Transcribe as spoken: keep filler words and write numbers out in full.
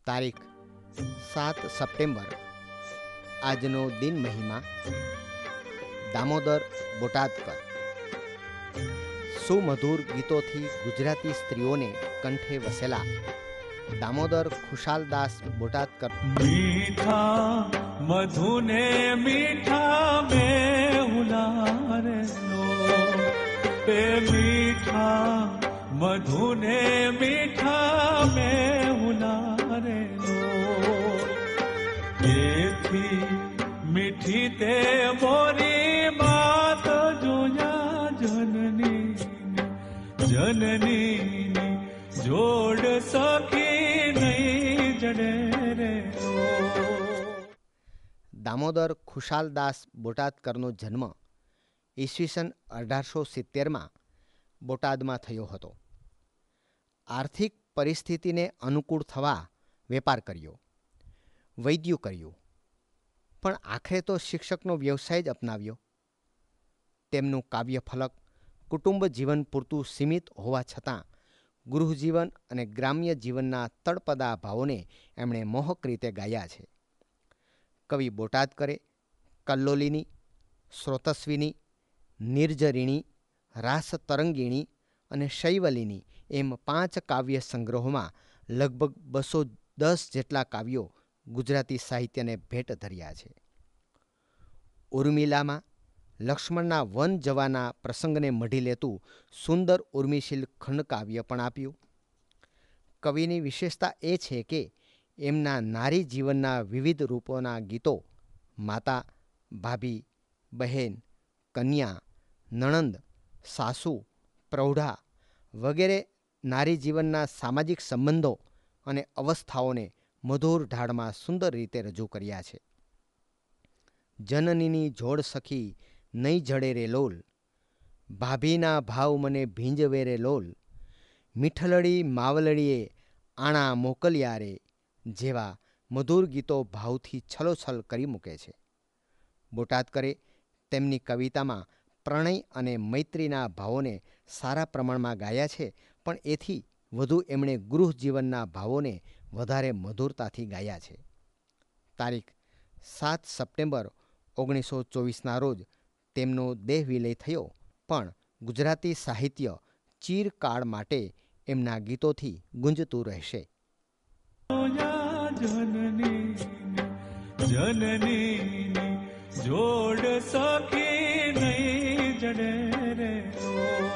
તારીખ સાત સપ્ટેમ્બર આજનો દિન મહિમા દામોદર બોટાદકર સુમધુર ગીતોથી ગુજરાતી સ્ત્રીઓને કંઠે વસેલા દામોદર ખુશાલદાસ બોટાદકર મીઠા મધુને મીઠા મેહુલારે લો તે મીઠા મધુને મીઠા મેહુલારે લો એથી મીઠી તે મોરી બાત જોયા જનની જનની જોડ સખી નહીં જડે રે દામોદર ખુશાલદાસ બોટાદકરનો જન્મ ઈસવીસન અઢારસો સિત્તેરમાં બોટાદમાં થયો હતો. આર્થિક પરિસ્થિતિને અનુકૂળ થવા વેપાર કર્યો, વૈદ્યું કર્યું, પણ આખરે તો શિક્ષકનો વ્યવસાય જ અપનાવ્યો. તેમનું કાવ્યફલક કુટુંબ જીવન પૂરતું સીમિત હોવા છતાં ગૃહજીવન અને ગ્રામ્ય જીવનના તળપદા ભાવોને એમણે મોહક રીતે ગાયા છે. કવિ બોટાદકરે કલ્લોલિની, સ્રોતસ્વિની, નિર્જરિણી, રાસ તરંગિણી અને શૈવલિની એમ પાંચ કાવ્ય સંગ્રહોમાં લગભગ બસો દસ જેટલા કાવ્યો ગુજરાતી સાહિત્યને ભેટ ધર્યા છે. ઉર્મિલામાં લક્ષ્મણના વન જવાના પ્રસંગને મઢી લેતું સુંદર ઉર્મિશીલ ખંડકાવ્ય પણ આપ્યું. કવિની વિશેષતા એ છે કે એમના નારી જીવનના વિવિધ રૂપોના ગીતો માતા, ભાભી, બહેન, કન્યા, નણંદ, સાસુ, પ્રૌઢા વગેરે નારી જીવનના સામાજિક સંબંધો અને અવસ્થાઓને મધુર ઢાળમાં સુંદર રીતે રજૂ કર્યા છે. જનનીની જોડ સખી નહીં જડે રે લોલ, ભાભીના ભાવ મને ભીંજવે રે લોલ, મીઠલડી માવલડીએ આણા મોકલ્યા રે જેવા મધુર ગીતો ભાવથી છલોછલ કરી મૂકે છે. બોટાદકરે તેમની કવિતામાં પ્રણય અને મૈત્રીના ભાવોને સારા પ્રમાણમાં ગાયા છે, પણ એથી વધુ એમણે ગૃહ જીવનના ભાવોને વધારે મધુરતાથી ગાયા છે. તારીખ સાત સપ્ટેમ્બર ઓગણીસો ચોવીસના રોજ તેમનો દેહ વિલય થયો, પણ ગુજરાતી સાહિત્ય ચિરકાળ માટે એમના ગીતોથી ગુંજતું રહેશે. જનની જનની જોડ સખી નહીં જડે રે